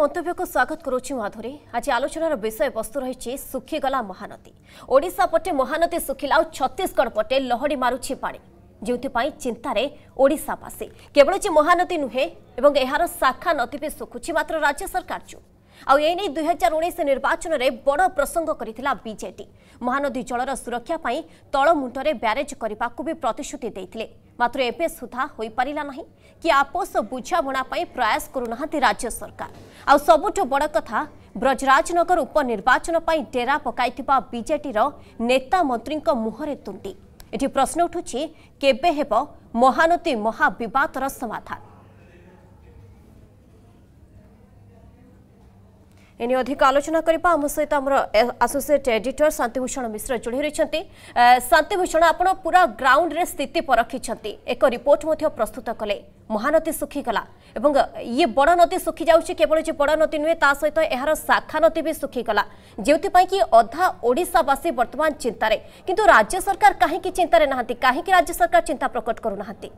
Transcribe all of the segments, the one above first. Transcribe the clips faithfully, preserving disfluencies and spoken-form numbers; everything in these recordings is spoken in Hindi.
मंतव्य को स्वागत करुच्ची माधुरी। आज आलोचनार विषय वस्तु रही सुखीगला महानदी। ओडिशा पटे महानदी सुखिला छत्तीसगढ़ पटे लहड़ी मारुछि पानी, जो चिंतार ओडिशावासी। केवल जे महानदी नुहे एवं यार शाखा नदी भी सुखुछि, मात्र राज्य सरकार चुप। आउ एने दुई हजार उन्नीस निर्वाचन में बड़ प्रसंग करथिला बीजेडी। महानदी जलर सुरक्षा पाई तलमुंडरे ब्यारेज करने को भी प्रतिश्रुति देथिले, मात्र एबे सुधा होई परिला नहीं कि आपस बुझामणा पाई प्रयास करुनाहांती राज्य सरकार। आउ सबुठ बड़ कथा, ब्रजराजनगर उपनिर्वाचन पाई डेरा पकाइथिबा बीजेडी रो नेता मंत्री मुहरे तुंडी। एठी प्रश्न उठुछि, केबे हेबो महानदी महाविवादर समाधान? एने अधिक आलोचना करबा हम सहित हमर एसोसिएट एडिटर शांतिभूषण मिश्र जोड़ी रहिसंती। शांतिभूषण, आपण पूरा ग्राउंड रे स्थिति परखिसंती, एक रिपोर्ट मध्ये प्रस्तुत कले। महानदी सुखी गला एवं ये बड़ नदी सुखी जाउछि, केवल जे बड़ नदी नुहे ता सहित एहार शाखा नदी भी सुखी गला, जेउति पई कि अधा ओडिशावासी वर्तमान चिंतारे। किंतु राज्य सरकार काहे कि चिंतारे नाहंती? काहे कि राज्य सरकार चिंता प्रकट करू नाहंती?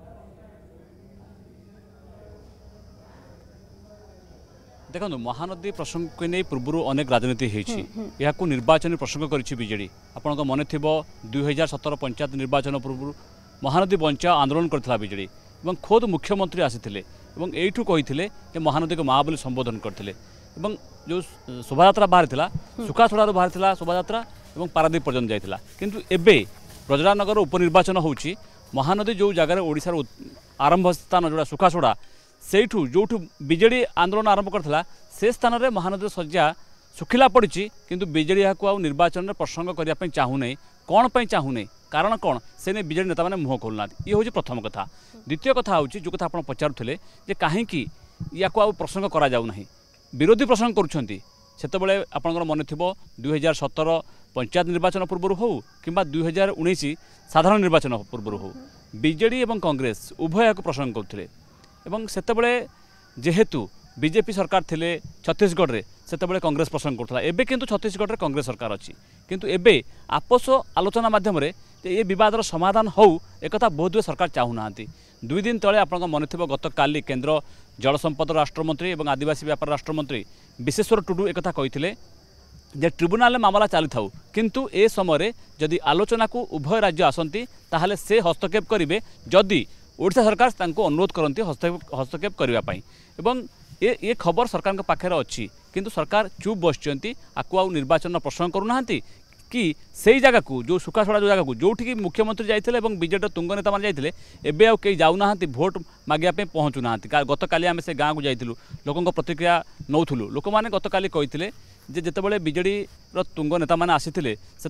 देखो, महानदी प्रसंग को नहीं पूर्व अनेक राजनीति होती निर्वाचन प्रसंग करी बीजेडी। आपण मन थी दुई हजार सतर पंचायत निर्वाचन पूर्व महानदी बंचा आंदोलन करथिला बीजेडी और खोद मुख्यमंत्री आसीथिले एवं एठू कहिथिले जे महानदी को माँ बोली संबोधन करथिले। एवं जो शोभायात्रा बाहर थिला, सुखाछोड़ारू बाहर थिला शोभायात्रा एवं पारादीप पर्यंत जाइथिला। किंतु एबे ब्रजराजनगर उपनिर्वाचन होउची, महानदी जो जगार ओडिशार आरंभ स्थान जोड़ा सुखाछोड़ा सेठू जो बीजेडी आंदोलन आरंभ करथिला से स्थान में महानदी सज्जा सुखिला पड़ी। किंतु बीजेडी या निर्वाचन में प्रसंग करने चाहूना, कौन पर चाहूना, कारण कौन से नहीं बीजेडी नेता मैंने मुह खोलना। ये हूँ प्रथम कथा। द्वितीय कथा हूँ जो कथा आप पचारुले कहीं या प्रसंग करा जाऊ नहीं, विरोधी प्रसंग करुँचे। आपंकर मन थी दुई हजार सतर पंचायत निर्वाचन पूर्व हो कि दुई हजार उन्नीस साधारण निर्वाचन पूर्व हो, बीजेडी और कांग्रेस उभय या प्रसंग करुले। एवं सेतबले जेहेतु बीजेपी सरकार थिले छत्तीसगढ़ रे, सेतबले कांग्रेस प्रसंग करथला। एबे किंतु छत्तीसगढ़ रे कांग्रेस सरकार अछि, किंतु एबे आपस आलोचना माध्यम रे ये विवादर समाधान हो एकथा बहुत सरकार चाहू नांती। दुई दिन तले आपन मन थिबो गत काली केंद्र जल संपद राष्ट्रमंत्री और आदिवासी व्यापार राष्ट्रमंत्री विश्वेश्वर टुडू एकथा कहिथिले जे ट्रिब्यूनाल मामला चली था, किंतु ए समय जदि आलोचना को उभय राज्य आसंती ताहले से हस्तक्षेप करिवे जदि ओडिशा सरकार तांको अनुरोध करती हस्तक्षेप हस्तक्षेप करने। एवं ये ये खबर सरकार के पाखे अच्छी, किंतु सरकार चुप बसचंती, आकु आउ निर्वाचन प्रसंग करूना कि से जगह को जो सुखाछड़ा जो जगह को जोठी मुख्यमंत्री जाइए बीजेडी तुंग नेता मैंने जाइए एबे आउ कई जाऊना भोट मागिया पहुँचुना। गत काली आम से गाँव को जाइलु, लोकों प्रतिक्रिया नौथुलु। लोक मैंने गत काली कही जितेबाला बीजेडी तुंग नेता मैंने आसी से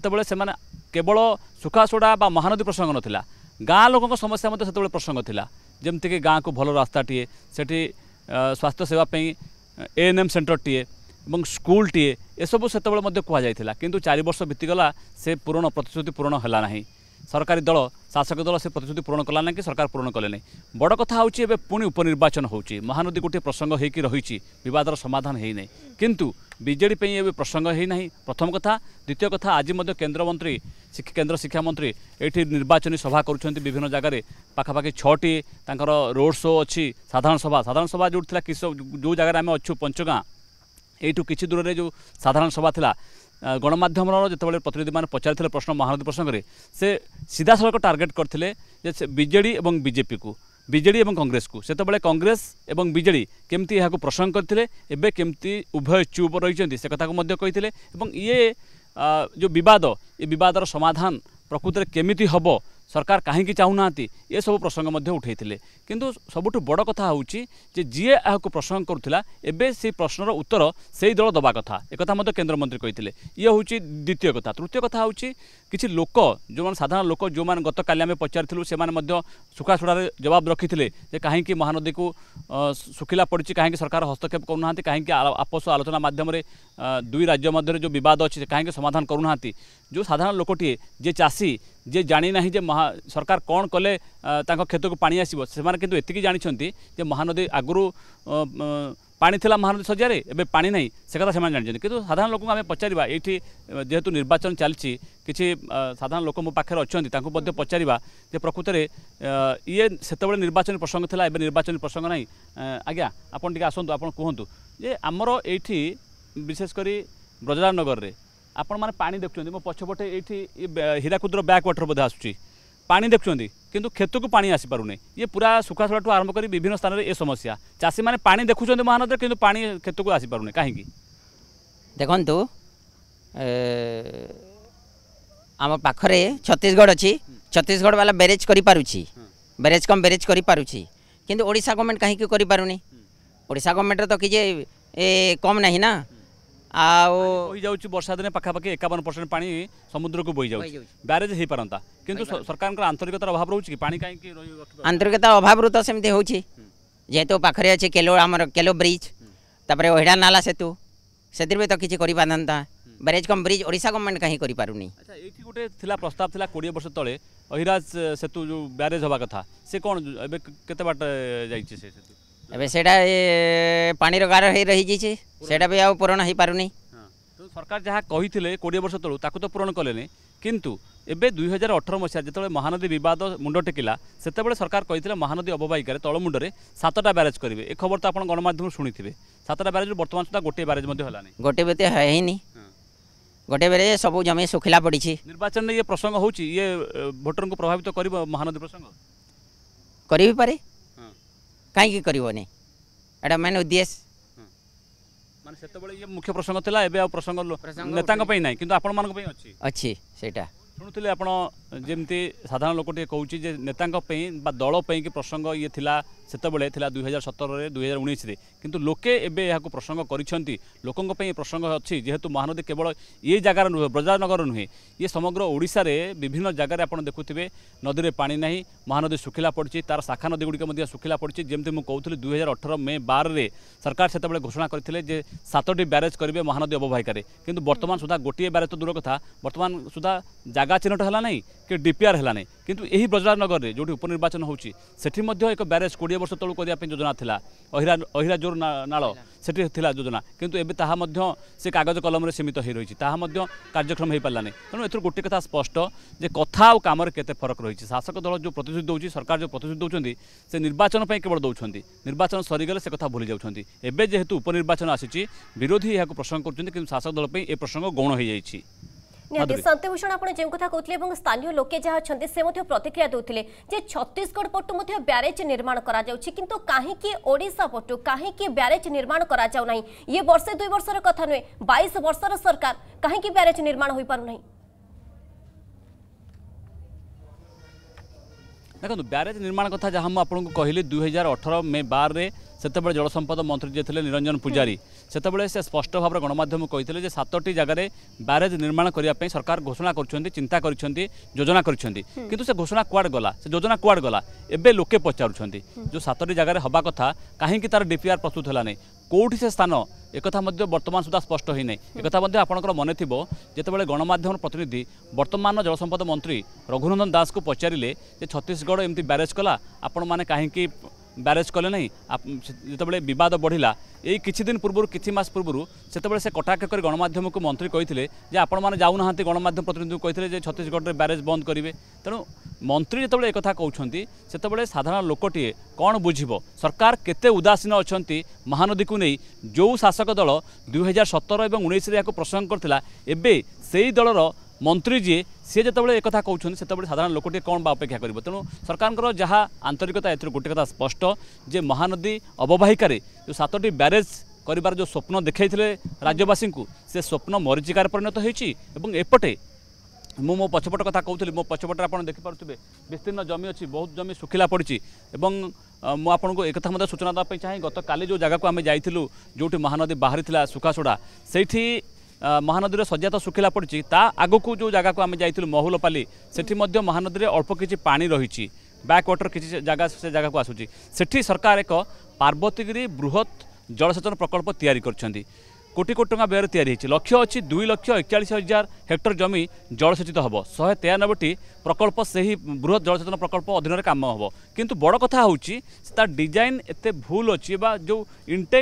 केवल सुखाछड़ा बा महानदी प्रसंग नाला, गाँ लोकों समस्या मत से प्रसंग थिला। जमती कि गाँ को भल रास्ता टीए, सेठी स्वास्थ्य सेवा एएनएम सेंटर टीए और स्कूल टीए एसबू से कहुला। किंतु चार वर्ष बीतीगला से पूरण प्रतिश्रुति पूरण है ना। सरकारी दल शासक दल से प्रतिश्रुति पूरण कला ना कि सरकार पूरण कले नहीं। बड़ कथा हूँ पुणी उपनिर्वाचन होची, महानदी गोटे प्रसंग होकर रही, विवादर समाधान है नहीं, किंतु बीजेडी पे ये प्रसंग है ना। प्रथम कथा। द्वितीय कथा, आज केंद्र मंत्री केंद्र शिक्षा मंत्री ये निर्वाचन सभा करुँच विभिन्न जगह पाखापाखि छटी रोड शो अच्छी। साधारण सभा साधारण सभा जो थी किस जो जगह आम अच्छु पंचगाँ यू कि दूर में जो साधारण सभा थिला, गणमाध्यम जिते प्रतिनिधि मैंने पचार प्रश्न महानदी प्रसंग में से सीधा सड़क टार्गेट करते बीजेडी और बीजेपी को, बीजेडी और कांग्रेस को। से कांग्रेस और बीजेडी केमती यहाँ प्रसंग करते एवं केमती उभय चुप रही से कथा कही। ये जो विवाद ये विवादर समाधान प्रकृत में केमिति हम सरकार कहीं चाहूना ये सब प्रसंग उठे। किंतु सबुठ बड़ कथा हूँ जी यह प्रसंग करुला एवं से प्रश्नर उत्तर से दल दबा कथा, एक केंद्र मंत्री कही। ये हूँ द्वितीय कथा। तृतीय कथा हूँ किसी लोक जो साधारण लोक जो मैंने गत काली आम पचारूँ से सुखाछोड़ा जवाब रखी थे कहीं महानदी को सुखिला पड़ी, कहीं सरकार हस्तक्षेप करूना, कहीं आपस आलोचना मध्यम दुई राज्य मध्य जो विवाद अच्छी कहीं समाधान करूना। जो साधारण लोकटे जे चाषी जे जानी ना जे महा सरकार कौन कले खेत को पानी आसो, से किंतु एतिकी जानी जे महानदी आगुरी पानी थिला महानदी सजियारे एबे पानी नहीं से कथा से जानते किंतु साधारण लोक आम पचारा ये जेहेतु निर्वाचन चलती किसी साधारण लोक मो पाखे अच्छा पचारा जे प्रकृत में ये से निर्वाचन प्रसंग था एवं निर्वाचन प्रसंग ना आज्ञा आपन टे आसतु आप कहतु जे आमर ये विशेषकर ब्रजराज नगर में आपण मैंने पानी देखुं मो पछपटे ये हीराकुद्र बैक वाटर बोधे आसूँ पानी देखुं किंतु खेत को पानी आसी पारुने ये पूरा सुखासुड़ा आरंभ कर विभिन्न स्थान में ये समस्या चाषी मैंने पानी देखुं महानदी किंतु पानी खेत को आसी पारुने कहीं देखु आम पाखरे छत्तीसगढ़ अच्छी छत्तीसगढ़ वाला बैरेज करि पारुछि बैरेज कम बैरेज करि पारुछि किंतु ओडिशा गवर्नमेंट कहीं करि पारुनी ओडिशा गवर्नमेंट तो किजे ए कम नहीं ना आओ बोई जाउछि वर्षा दिन पाखापाखि एकावन परसेंट पानी समुद्र को बोई जाउछि बैरेज हे पारंता किंतु सरकार का आंतरिकतार अभाव रहउछि कि पानी काहे कि आंतरिकता अभाव तो सेमते होछि जेहेतु पाखरे अछि केलो हमर केलो ब्रिज तापरे ओहिडा नाला सेतु सेतिर भी तो किछि करि पानंता barrage cum bridge Odisha government कहीं करि पारुनी अच्छा एठी गोटे थिला प्रस्ताव थिला बीस वर्ष तळे अहिराज सेतु जो बैरेज होबा कथा से कोन एबे केते बाट जाइछि से सेतु एबे सेटा पानी रो गार हे रही जिछि सेटा भी आ पूर्ण हे पारुनी तो सरकार जहाँ कही बीस वर्ष तलू ताकू तो पूरण कले किंतु एबे दुई हजार अठर मसीहा जो महानदी बद मुंड टेकिला से सरकार कही महानदी अववाहिकार तलमुंडे सातटा बैरेज करेंगे ए खबर तो आप गणमाध्यम शुणी थे सातटा बैरेज बर्तमान सुधा गोटे बैरेज गोटे बेते है गोटे बेरे सब जमी सुखिला पड़ी निर्वाचन में ये प्रसंग हो भोटर को प्रभावित कर महानदी प्रसंग कर पारे कहीं करनी एटा मेन उद्देश्य माने सेतबेले ये मुख्य प्रसंग थिला एबे आ प्रसंग नेतांग पई नाही किंतु आपण मानक पई अछि अछि सेटा शुणुले आपण जेमती साधारण लोकटे कहूँ जे नेतांग पई बा दल पई कि प्रसंग ये थिला सेतबेले थिला दुई हजार सतर रे दुई हजार उन्नीस रे किंतु लोके एबे याको प्रसंग करिसंती लोकंग पई प्रसंग अछि जेहेतु महानदी केवल ये जगार नुहे ब्रजराजनगर नुहे ये समग्र ओडिशा रे विभिन्न जगार आपण देखुथिबे नदी रे पानी नाही महानदी सुखिला पड़छि तार शाखा नदी गुडी के सुखिला पड़छि जेमती मु कहउथली दुई हजार अठर मे बारह रे सरकार सेतबेले घोषणा करथिले जे सातटी बैरेज करिवे महानदी अववाहिकार किंतु वर्तमान सुधा गोटे बैरेज तो दूर कथा वर्तमान सुधा जगह चिन्हट है ना कि डीपीआर है ना किंतु यही ब्रजराजनगर में जो उपनिर्वाचन होची सेठी मध्य एक बैरेज कोड़े वर्ष तलू करने योजना था अहिरा अहिरा जोर नाल सेठी थिला योजना किंतु एबे ताहा मध्य से कागज कलम रे सीमित हो रही ताहा मध्य कार्यक्रम हो पारानी तेणु एथर गोटे कथा स्पष्ट जे कथा और काम केते फरक रही शासक दल जो प्रतिश्रुति दौर सरकार जो प्रतिश्रुति दौरान से निर्वाचन पर केवल दौरान निर्वाचन सरीगले से कथा भूली जाऊँगी एबे जेहेतु उपनिर्वाचन आसी विरोधी यहाँ प्रसंग कर शासक दल पर यह प्रसंग गौण हो जाए निहाती शांतिभूषण आपने जो कथा कहते स्थानीय लोके जहाँ अच्छे से प्रतिक्रिया देते जे छत्तीसगढ़ पटु ब्यारेज निर्माण करा जाउछि किंतु काहेकि ओडिशा पटु काहेकि ब्यारेज निर्माण करा जाउ नाही ये वर्षे दुई वर्षर कथा नुहे बाईस वर्षर सरकार काहेकि ब्यारेज निर्माण हो पारु नाही देखो ब्यारेज निर्माण कथा जहाँ मुझे कहली दुई हजार अठर मे बार सेतबे जल संपद मंत्री जे थे निरंजन पूजारी सेतबे से स्पष्ट भाव गणमाध्यम कहते सातटी जगार बैरेज निर्माण करने सरकार घोषणा कर चिंता कर योजना कर किंतु से घोषणा कुआड गला से योजना कुआड गला एबे लोके पचारुछंती जो सातटी जगार हवा कथा कहीं तार डीपीआर प्रस्तुत है नहीं कौटी से स्थान एक बर्तमान सुधा स्पष्ट हो नहीं एक आपंकर मन थी जितेबाला गणमाध्यम प्रतिनिधि वर्तमान जल संपद मंत्री रघुनंदन दास को पचारे छत्तीसगढ़ एमती बैरेज कला आपण मैंने कहीं बैरेज कले नहीं जिते बद बढ़ला यही किछि दिन पूर्व किछि मास पूर्व से से कटाक्ष कर गणमाध्यम को मंत्री कहते आपण मैंने जाऊना गणमाध्यम प्रतिनिधि कहते छत्तीसगढ़ में बैरेज बंद करेंगे तेणु मंत्री जो एक कहते से साधारण लोकटे कौन बुझब सरकार केते उदासीन अच्छा महानदी को नहीं जो शासक दल दुई हजार सतर और उन्नीस प्रसंग करता एवं से दलर मंत्री जी सी जो एक कहते से साधारण लोकटे कौन बा अपेक्षा कर तेणु सरकार जहाँ आंतरिकता ए गोटे कथा स्पष्ट जे महानदी अववाहिकार जो सातटी बैरेज कर जो स्वप्न देखते राज्यवासी को से स्वप्न मरीचिकार परिणत होती एपटे मु मो पछपट कथा कहूली मो पछपटे आप देखिपे विस्तीर्ण जमी अच्छी बहुत जमी सुखिला पड़ी मु आपको एक सूचना देवाई चाहे गत काली जो जगह को आम जाइलु जो महानदी बाहरी सुखासोड़ा से महानदी सज्जा तो सुखिला पड़ी ता आग को जो जगह को आम जाइलु महुलपाली से महानदी अल्प किसी पानी रही बैक वाटर किसी जगह से जगह को आसूँ से सरकार एक पार्वतीगिरी बृहत जलसेचन प्रकल्प तैयारी करछंती कोटी कोटी टंका व्यय तैयारी लक्ष्य अच्छी दुई लक्ष एकचाश हजार हेक्टर जमी जलसेचित हम शहे तेयानबेटी प्रकल्प से ही बृहत जलसेचन प्रकल्प अधीन काम हम किंतु बड़ कथा हूँ डिजाइन एत भूल अच्छी जो इंटेक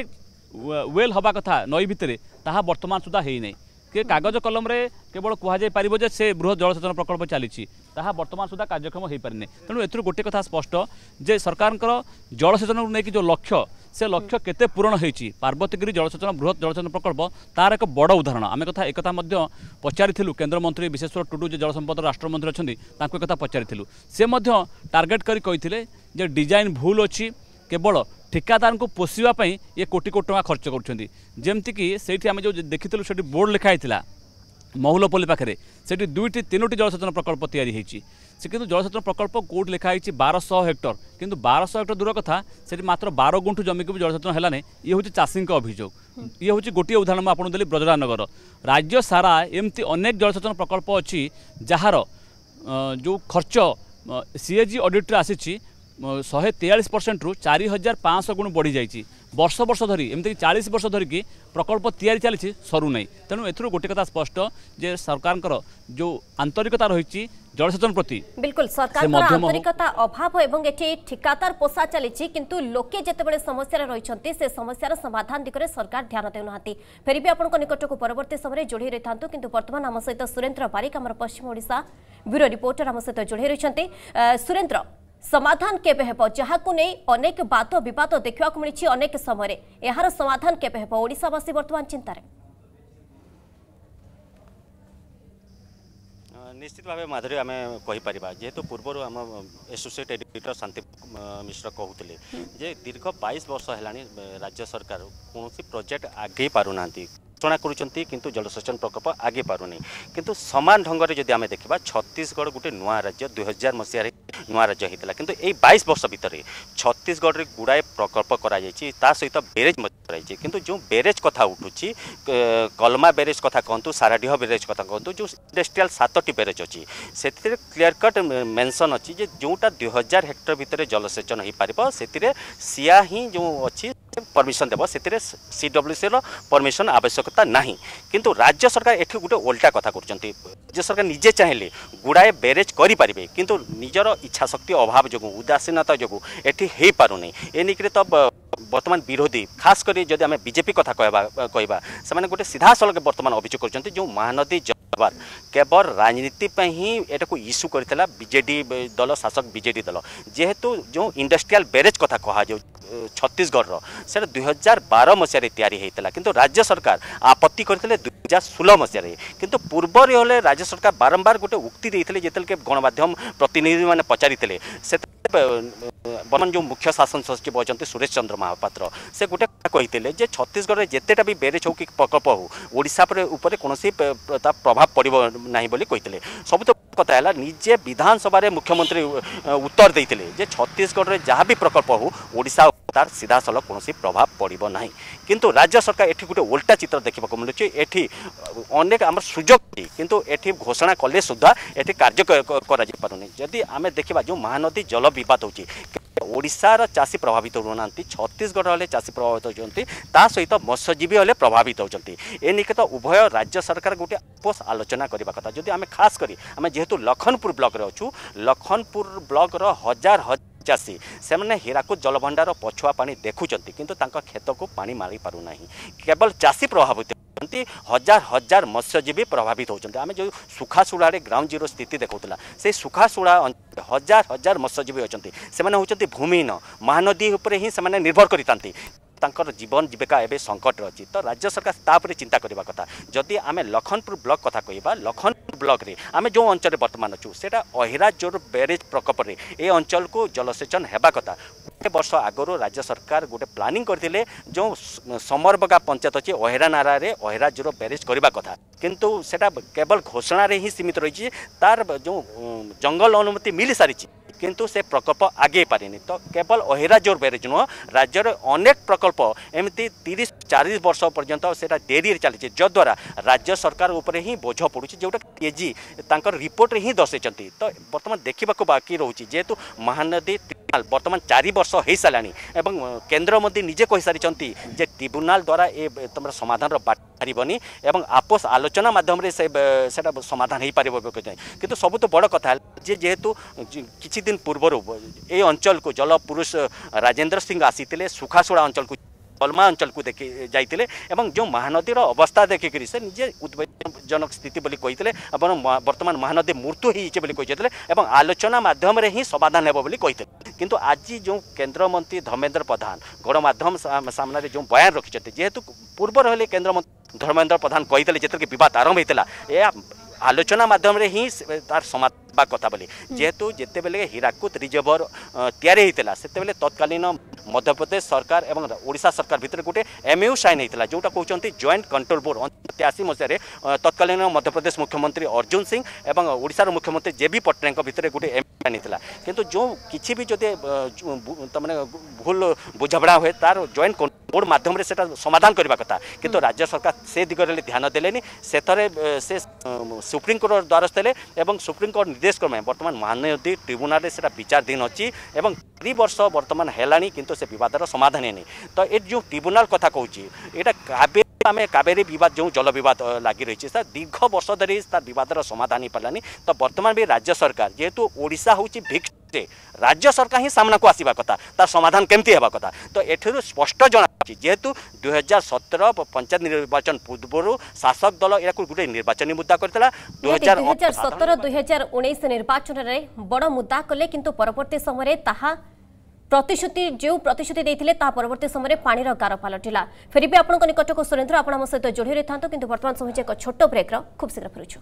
वेल हवा कथा नई भितर ताहा वर्तमान सुधा है नहीं कि कागज कलम रे केवल कहुई पार से बृहत जलसेचन प्रकल्प चली ताहा वर्तमान सुधा कार्यक्रम हो पारे तेणु एथुर गोटे कथा स्पष्ट जे सरकार जलसेचन को लेकिन जो लक्ष्य से लक्ष्य केते पूरण होती पार्वतीगिरी जलसेचन बृहत जलसेचन प्रकल्प तार एक बड़ उदाहरण आम कथा एक पचारि केन्द्रमंत्री विशेश्वर टुडू जो जलसंपद राष्ट्रमंत्री अच्छा एक पचारि से टार्गेट कर डिजाइन भूल अच्छी केवल ठिकादार को पोषापी ये कोटी कोटी टका खर्च करमती से आम जो देखी से बोर्ड लिखाई महुलपल्ली पाखे से दुईटी तीनोटी जलसेचन प्रकल्प तैयारी से किंतु जलसेचन प्रकल्प कौट लिखाई बारश हेक्टर किंतु बारश हेक्टर दूर कथा से मात्र बार गुंठु जमी को भी जलसेचन है ये हूँ चाषी अभियोग ये हूँ गोटे उदाहरण मुझे देली ब्रजराजनगर राज्य सारा एमती अनेक जलसेचन प्रकल्प अच्छी जार जो खर्च सीएजी ऑडिट आसी शहे तेयालीस परसेंट रु चार हजार पाँच गुण बढ़ी जाइए वर्ष वर्ष धरी एमती चालीस वर्ष धरिकी प्रकल्प तैयारी चली सरू नहीं तेणु एथुर गोटे कथा स्पष्ट जे सरकार जो आंतरिकता रही जलसेचन प्रति बिल्कुल सरकार आंतरिकता अभाव एवं एटी ठिकादार पोषा चली किंतु लोके जेतेबेले समस्या रही से समस्यार समाधान दिगरे सरकार ध्यान देउना फेर भी आपन निकट को परवर्ती समय जोड़ी रही था किंतु वर्तमान आम सहित सुरेंद्र बारिक आम पश्चिम ओडिशा ब्यूरो रिपोर्टर आम सहित जोड़ी रही सुरेंद्र समाधान केबे हेबो जहाकु नै अनेक बात विवाद देखा मिली अनेक समय यार समाधान केबे हेबो ओडिशावासी वर्तमान चिंतार निश्चित भाव माधुरी आम कहीपर जेहेतु पूर्व आम एसोसिएट एडिटर शांति मिश्र कहते जे दीर्घ बाईस वर्ष है राज्य सरकार कौन प्रोजेक्ट आगे पारना घोषणा करुँच किंतु जलसेचन प्रकल्प आगे पारुनी किंतु समान ढंग से जदि आम देखा छत्तीसगढ़ गोटे नुआ राज्य दुई हजार मसीह नुआ राज्य होता किंतु यही बाईस वर्ष भितर छत्तीसगढ़ में गुड़ाए प्रकल्प करा सहित बेरेज कराई किंतु जो बेरेज कथा उठुची कलमा बेरेज कथा कहतु साराडीह बेरेज कथा कहतु जो इंडस्ट्रियल सातटी बेरेज अच्छी से क्लीयर कट मेंशन अच्छी जोटा दुई हजार हेक्टर भितर जलसेचन हो पार से सिया ही जो अच्छी परमिशन देव से सी डब्ल्यू सी परमिशन आवश्यकता नहीं किंतु राज्य सरकार एठी गोटे उल्टा कथा कर राज्य सरकार निजे चाहिए गुड़ाए बेरेज करें किंतु निजर इच्छा शक्ति अभाव जो उदासीनता जो एठी हो पारुनी एनिक तो बर्तमान विरोधी खास कर जब आम बीजेपी कथा कहवा से गोटे सीधा सड़क बर्तमान अभियोग कर जो महानदी जलवार केवल राजनीति ही एटा इश्यू करता बीजेडी दल शासक बीजेडी दल जेहेतु जो इंडस्ट्रियल बेरेज कथा कह छत्तीसगढ़ से दुई हजार बार मसीह तैयारी होता किंतु राज्य सरकार आपत्ति करते दुई हजार षोलह मसीह किंतु पूर्वर होले राज्य सरकार बारंबार गोटे उक्ति देते जिते गणमाध्यम प्रतिनिधि मैंने पचारि बर्तमान जो मुख्य शासन सचिव अच्छा सुरेश चंद्र महापात्र से गोटे कहते जे छत्तीसगढ़ में जितेटा भी बेरेज हो कि प्रकल्प हो ओडिशा उपर कौन प्रभाव पड़ो ना कहते सब तो कथा है निजे विधानसभा मुख्यमंत्री उत्तर देते छत्तीसगढ़ में जहाँ भी प्रकल्प हो ओडिशा तार सीधा सलख कौन प्रभाव पड़ो ना किंतु राज्य सरकार एठी गोटे उल्टा चित्र देखा मिलूँ एठी अनेक आम सुजोग किंतु एठी घोषणा कले सुधा एठी कार्य करूनी जदि आम देखा जो महानदी जल विवाद होची ओडिशार चाषी प्रभावित होना छत्तीसगढ़ वाले चाषी प्रभावित होती सहित मत्स्यजीवी वाले प्रभावित होती एनिके तो उभय राज्य सरकार गोटे आपस आलोचना करने कथा जदि आम खास करी आम जेहेतु लखनपुर ब्लॉक रे अच्छु लखनपुर ब्लॉक रो हजार हजार चाषी से मैंने हीराकुद जलभंडार पछुआ पानी देखुंत किंतु तांका खेत को पानी मारी पारु नहीं केवल चाषी प्रभावित हजार हजार मत्स्यजीवी प्रभावित होती आम जो सुखासुड़ा ग्राउंड जीरो स्थिति देखा से सुखासुड़ा हजार हजार मत्स्यजीवी अच्छा से होती भूमिहीन महानदी उपर ही से निर्भर करती तांकर जीवन जीविका एवं संकट अच्छी तो राज्य सरकार तापर चिंता करने कथा जदि आम लखनपुर ब्लॉक कथा कहवा लखनपुर ब्लॉक रे आम जो अंचल बर्तमान अच्छु से अहिरा जोर बेरेज प्रकल्प रे ए अंचल को जलसेचन हेबा कथा गोटे वर्ष आगु राज्य सरकार गोटे प्लानिंग करते जो समरबगा पंचायत अच्छी अहिरा नारा रे अहिरा जोर बेरेज करने कथा किंतु सेटा केवल घोषणा रे ही सीमित रही तार जो जंगल अनुमति मिल सारी किंतु से प्रकल्प आगे पारिनी तो केवल अहिरा जोर बेरेज नुह राज्य अनेक प्रकल्प एमती तीस चालीस वर्ष पर्यंत से डेरी चली जद्वारा राज्य सरकार उपर ही बोझ पड़ुଛି जोटा केजी तांकर रिपोर्ट ही दर्शाई तो बर्तमान देखा बाकी रोचे जेहेतु महानदी बर्तमान चार वर्ष हो सारा एवं केन्द्र मंत्री निजे कही सारी जे ट्रिब्यूनाल द्वारा ये तुम समाधान बाट पारबनी एवं आपस आलोचना माध्यम से समाधान हो पार किंतु सब तो बड़ कथा जे जेहेतु किछि दिन पूर्व ए अंचल को जल पुरुष राजेंद्र सिंह आसी सुखासुड़ा अंचल को बलमा अंचल को देखी जाइए एवं जो महानदी अवस्था देखिक से निजे उद्वेगजनक स्थिति बोली कही बर्तमान महानदी मृत्यु होती आलोचना माध्यम ही समाधान हेब बोली कही किंतु आज जो केंद्र मंत्री धर्मेंद्र प्रधान गणमाध्यम सामने जो बयान रखिंट जेहेतु पूर्व रही केंद्र मंत्री धर्मेंद्र प्रधान कही जिते विवाद आरंभ होता है आलोचना माध्यम ही तार समाधान कथा बोली जेहेतु जिते बेले हीराकुद रिजर्वर तैयारी होता से तत्कालीन मध्यप्रदेश सरकार एवं ओडिशा सरकार भितर गोटे एमयू साइन होता जोटा कहते जॉइंट कंट्रोल बोर्ड त्यासी मसीह तत्कालीन मध्यप्रदेश मुख्यमंत्री अर्जुन सिंह एवं ओडिशार मुख्यमंत्री जेबी पट्टनायक भितर गोटे एमयू साइन होता किंतु जो किसी भी जदि तमाने भूल बुझापड़ा हुए तार जॉइंट बोर्ड माध्यम से समाधान करने कथा किंतु राज्य सरकार से दिगरे ध्यान देलेनी से से सुप्रीम कोर्ट द्वारस्थ हेले एवं सुप्रीम कोर्ट निर्देश क्रमे बर्तमान महानदी ट्रिब्यूनाल से विचाराधीन अच्छी एवं त्रि वर्ष बर्तमान है किंतु से विवादर समाधान है तो ये जो ट्रिब्यूनाल कथा कहूँ यहाँ कावेरी आम कावेरी बद जो जल बद लगी रही है दीर्घ वर्ष धरी तार विवादर समाधान हो पारानी तो बर्तमान भी राज्य सरकार जेहेतु ओडिशा हूँ भिक्स राज्य सरकार ही सामना को आसवा कथा तार समाधान केमती हेबा कथा तो एठरू स्पष्ट जना जेहेतु दुई हजार सतर पंचायत निर्वाचन पूर्व शासक दल या गोटे निर्वाचन मुद्दा करता दुई हजार सतर दुई हजार उन्नीस निर्वाचन में बड़ मुद्दा कले किंतु परवर्ती समय ताहा प्रतिश्रुति जो प्रतिश्रुति देते परवर्ती समय पानीर गार पलटिला फेर भी आपंक निकट को सुरेन्द्र आप सहित जोड़ी रही था कि बर्तमान समय एक छोट ब्रेक्र खूब शीघ्र फेरुछु।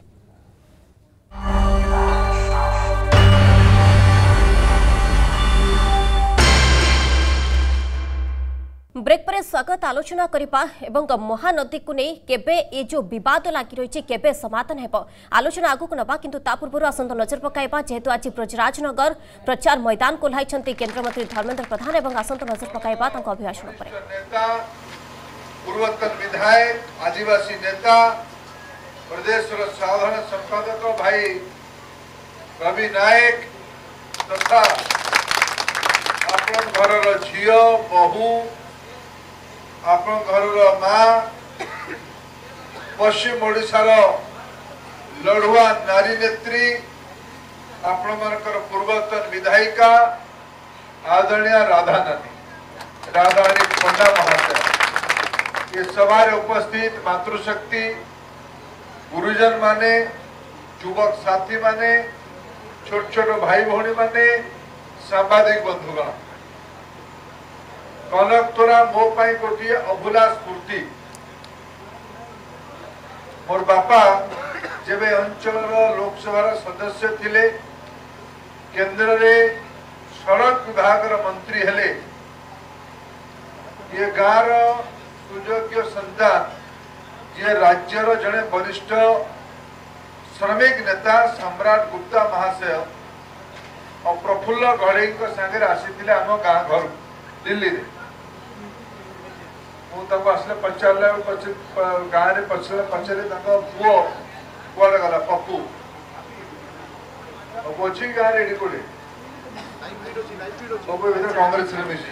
ब्रेक पर स्वागत आलोचना करबा एवं महानदी को नहीं केबे ए जो विवाद लगी रही केबे समाधान हेब आलोचना आगु को नबा किंतु ता पूर्व आसंत नजर पकाइबा जेहेतु आज ब्रजराजनगर प्रचार मैदान को लाइछंती केंद्र मंत्री धर्मेंद्र प्रधान एवं आसंत नजर पकाइबा तांको अभिभाषण पर नेता पूर्वतन विधायक आदिवासी नेता प्रदेश साधारण संपादक भाई रवि नायक तथा अपन घर झील बहु आपण घर माँ पश्चिम ओडिशार लड़ुआ नारी नेत्री आपण मानकर पूर्वतन विधायिका आदरणीय राधा नानी राधारानी पंडा महाशय ये सभा उपस्थित मातृशक्ति गुरुजन माने युवक साथी माने छोट छोट भाई भौणी माने सांबादिक बंधुगण कनकतोरा मो पाई गोटे अभुला स्फूर्ति मोर बापा जेबे अंचल लोकसभा सदस्य थिले केंद्र रे सड़क विभाग मंत्री हेले ये गाँव सुयोग्य संतान ये राज्यर जड़े वरिष्ठ श्रमिक नेता सम्राट गुप्ता महाशय और प्रफुल्ल गढ़ई सागर आसी आम गाँ घर दिल्ली रे आसले पचारा गाँव में पचर पचारे पुओ कड़े गला पप्पू अच्छी गाँव में कोड़े पप्पू भर कांग्रेस में मिसी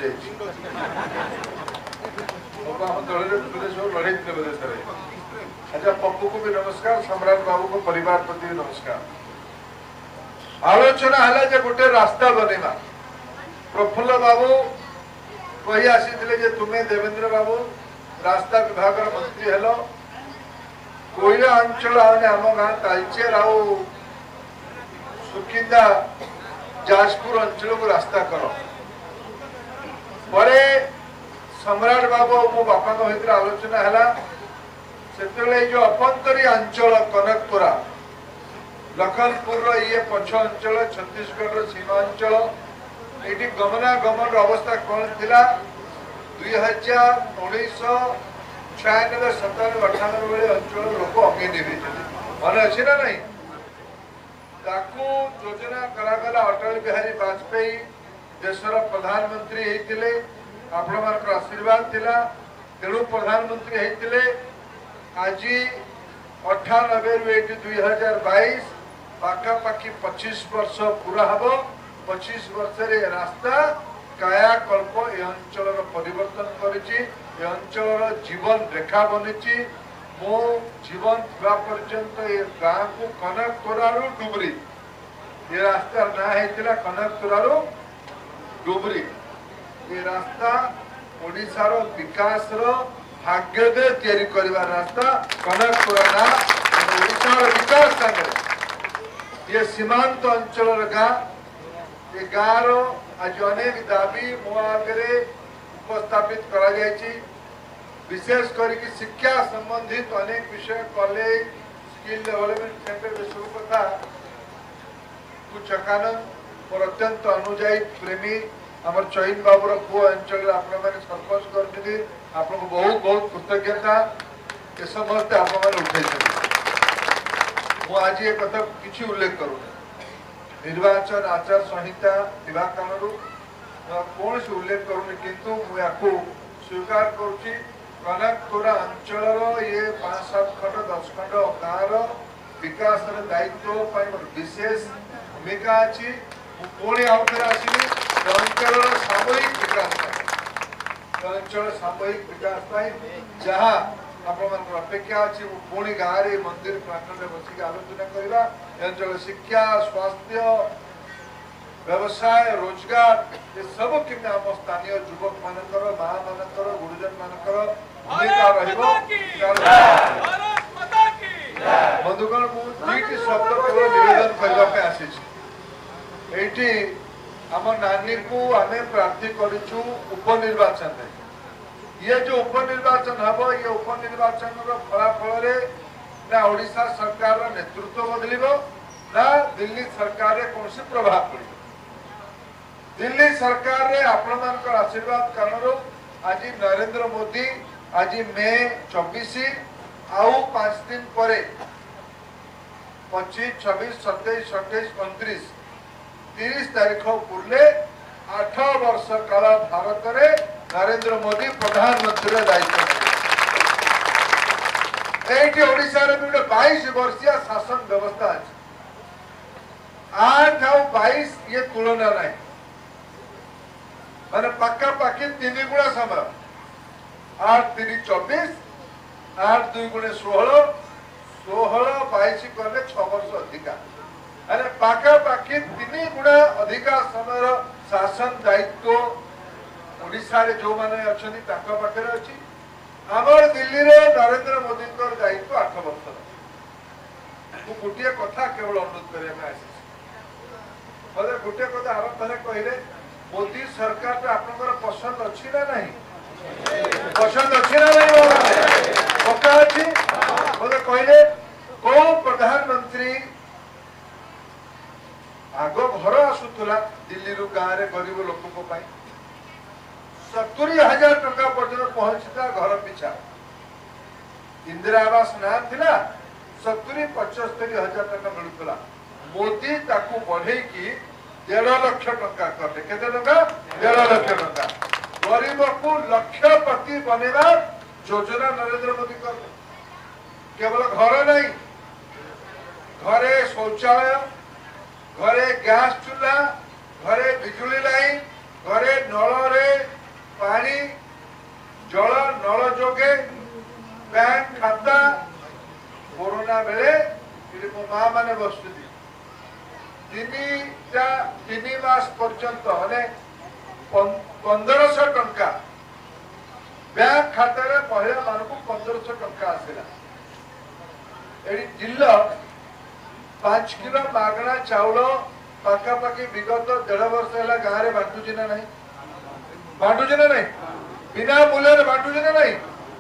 दल लड़े अच्छा पप्पू को भी नमस्कार सम्राट बाबू को परिवार प्रति भी नमस्कार आलोचना है गोटे रास्ता बनवा प्रफुल्ल बाबू कही आसी तुम्हें देवेंद्र बाबू रास्ता विभाग मंत्री हेलो कोईरा अंचल आम गाँ तालचेर आउ सुकिंदा जाजपुर अंचल को रास्ता कर परे सम्राट बाबू मो बापा भर आलोचना है से जो अपंतरी अंचल कनकतोरा लखनपुर ये पछ अंचल छत्तीसगढ़ सीमा अंचल ये गमनागमन अवस्था कौन थिला दुई हजार उन्नीस छयानबे सतानबे अठानबे बेले अंचल लोक अंगे निभी मन अच्छे ना नहीं ताकू योजना करागला अटल बिहारी वाजपेयी देशर प्रधानमंत्री होते आपण मान आशीर्वाद थिला तेणु प्रधानमंत्री होते आज अठानबे रु दुई हजार बैश पाखापाखि पच्चीस वर्ष पूरा हम पच्चीस वर्ष रे रास्ता कायाकल्प ए अंचल परिवर्तन करिछि ए अंचल जीवन रेखा बनी मो जीवन थवा पर्यंत ए गाँ को कनकतोरारू डुबरी ये रास्ता ना होता कनकतोरारू डुबरी ये रास्ता ओडिशार विकास भाग्योदय तैयारी करवा रास्ता कनकपुरा ना ओडिशार विकास सागर ये सीमांत अंचल गाँ ये गाँव आज अनेक दाबी मो आगे उपस्थापित करा जायछि। विशेष करके शिक्षा संबंधित अनेक विषय कॉलेज स्किल डेवलपमेंट सेंटर विषय कथा कुछ अकानन और अत्यंत अनुजाई प्रेमी आमर चयन बाबूर पु अंचल सरपंच करते आपको बहुत बहुत कृतज्ञता ये समस्ते आप उठे आज ये कथा किसी उल्लेख करूँ निर्वाचन आचार संहिता थिबा कारणरू कौन से उल्लेख करूनी किंतु मुझे स्वीकार करुच्ची कनकपुरा अंचल ये पांच सात खंड दस खंड गाँव विकास दायित्व विशेष भूमिका अच्छी पुणी आउ थे आसमी अंचल सामूहिक विकास अंचल सामूहिक विकास जहाँ आप अपेक्षा अच्छी पुणी गाँव में मंदिर प्रांगण बसिक आलोचना करवा अंचल शिक्षा स्वास्थ्य व्यवसाय रोजगार ये सब कि आम स्थानीय युवक मानकर माँ मानकर गुरुजन मानकर भूमिका बंधुगण मुझे शब्द केवल निवेदन करने आसी आम नानी को आम प्रार्थी करूँ उपनिर्वाचन ये जो उपनिर्वाचन हम ये उपनिर्वाचन फलाफल ना ओडिशा सरकार नेतृत्व बदल ना दिल्ली सरकार कौन से प्रभाव पड़े। दिल्ली सरकार रे आपण मानकर आशीर्वाद कारण आज नरेंद्र मोदी आज मे चौबीस आउ पांच दिन पर पच्चीस छब्बीस सत्ताईस अट्ठाईस उनतीस तीस तारीख पूर्ले आठ वर्ष काल भारत रे नरेंद्र मोदी प्रधानमंत्री दायित्व ये ओडिशा रे भी बाईस वर्षीय शासन व्यवस्था अच्छी आठ आउ बाईस ये तुलना नहीं मैंने पक्का पाखी तीन गुणा समय आठ तीन चौबीस आठ दुई गुणे षोहल षोहल बैश कले छ वर्ष अधिका अरे पाखा पाखी तीन गुणा अधिका समय शासन दायित्व ओडिशा रे जो माने अछनी ताका पाखरे अछि आमर दिल्ली रे नरेंद्र मोदी कर दायित्व आठ वर्ष मु गोटे कथा केवल अनुरोध करे मैं आसी बोले गोटे कथा आर थरे कहिले मोदी सरकार तो आपनकर पसंद अच्छी ना नहीं पसंद अच्छी ना नहीं पक्का अच्छी बोले कहले को प्रधानमंत्री आग घर आसुला दिल्ली रु गाँव रे गरीब लोक सतुरी हजार टका पर्यटन पहुंचता घर पिछा इंदिरा आवास ना थिला सतुरी पचस्तरी हजार टका मिलूला मोदी ताकू बढ़े की डेढ़ लक्ष टका कले केते टका डेढ़ लक्ष टका गरीब को लक्षपति बनेगा योजना नरेंद्र मोदी कर केवल घर नहीं घरे शौचालय घरे गैस चूल्हा घरे बिजुली लाइन घरे नल रे पानी जल नल जोगे बैंक खाता कोरोना बेले मो माँ मैंने बसुदी तीन मास पर्यंत माने पंद्रह सौ टंका बैंक खाता रे महिला मान को पंद्रह सौ टंका आसला जिल्ला पांच किलो मागणा चाउल पाखापाखि विगत डेढ़ वर्ष है गाँव में बांटुची ना नहीं बांटुची ना नहीं बिना मूल्य बांटुची ना नहीं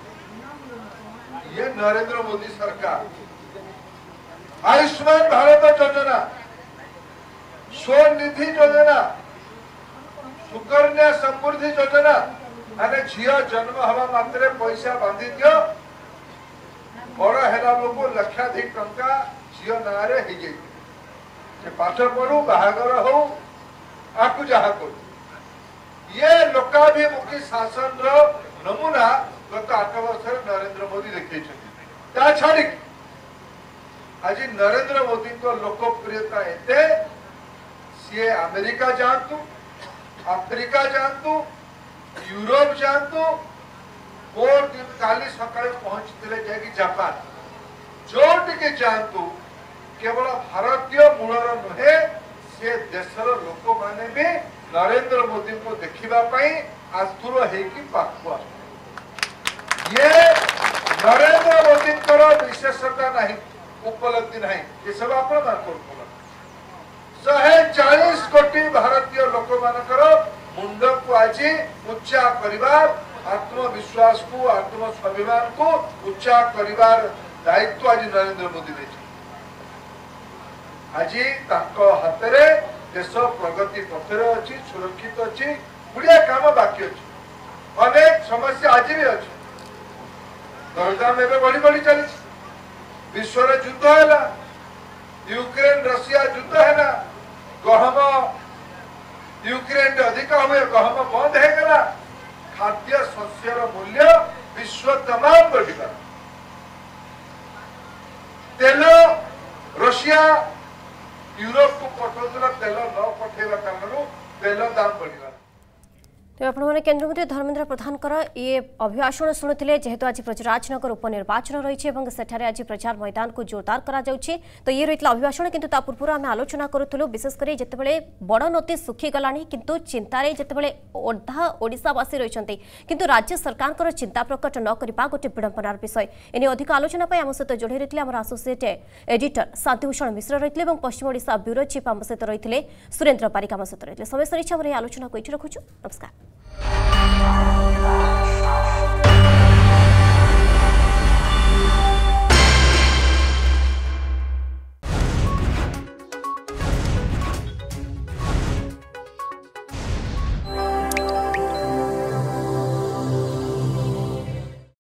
ये नरेंद्र मोदी सरकार आयुष्मान भारत योजना स्वनिधि योजना सुकन्या समृद्धि योजना अने झील जन्म हवा मात्रे पैसा बांधी दियो बड़ है लोक लक्षाधिक टंका झील ना रे हो जाए पाठ पढ़ू बाहागर हो आपको जहा करू ये लोकाभिमुखी शासन रो नमूना गत आठ वर्ष नरेंद्र मोदी देखते छाड़ी आज नरेंद्र मोदी को लोकप्रियता एते सी अमेरिका जातु आफ्रिका जातु यूरोप जातु मोर दिन काली सकाळे पहुंचते जापान जो टिके जातु केवल भारतीय मूलर नुहे से देशर लोक माने भी नरेंद्र मोदी को देखिबा पई आतुर होगी पाखु ये नरेंद्र मोदी विशेषता नहीं उपलब्धि नहीं ये सब आप शहे चालीस कोटी भारतीय लोक मानकर मुंड को आज उच्चा करिवार आत्मविश्वास को आत्मस्वाभिमान को उच्चा करिवार दायित्व आज नरेंद्र मोदी ने आज हाथ में देश प्रगति पथरे अच्छी सुरक्षित अच्छी गुड़िया काम बाकी अच्छी अनेक समस्या आज भी अच्छी दरदाम एवं बढ़ी बढ़ी चली विश्व युद्ध है यूक्रेन रशिया युद्ध है गहम यूक्रेन अधिक हुए गहम बंद होगा खाद्य शस्यर मूल्य विश्व तमाम बढ़िया तेल रशिया यूरोप को पठाऊला तेल न पठेवा कारण तेल दाम बढ़िया तेज आपने केन्द्रमंत्री धर्मेन्द्र प्रधान ये अभिभाषण शुणुते जेहेतु आज राजनगर उपनिर्वाचन रही है आज प्रचार मैदान को जोरदार करा जाउछि तो ये रही अभिभाषण किंतु ता पूर्व आम आलोचना करूँ विशेषकर जितेबाला बड़ नदी सुखीगला किंतु चिंतार जितेबाला अधा ओडिशावासी रही किंतु राज्य सरकार चिंता प्रकट न करने गोटे विडंबनार विषय एने अधिक आलोचना आम सहित जोड़े रही आम आसोसीएट एडिटर शांतिभूषण मिश्र रही पश्चिम ओडिशा ब्यूरो चीफ आम सहित रही सुरेन्द्र पारिक आम सहित रही समय सर आलोचना को ये रखुचु नमस्कार।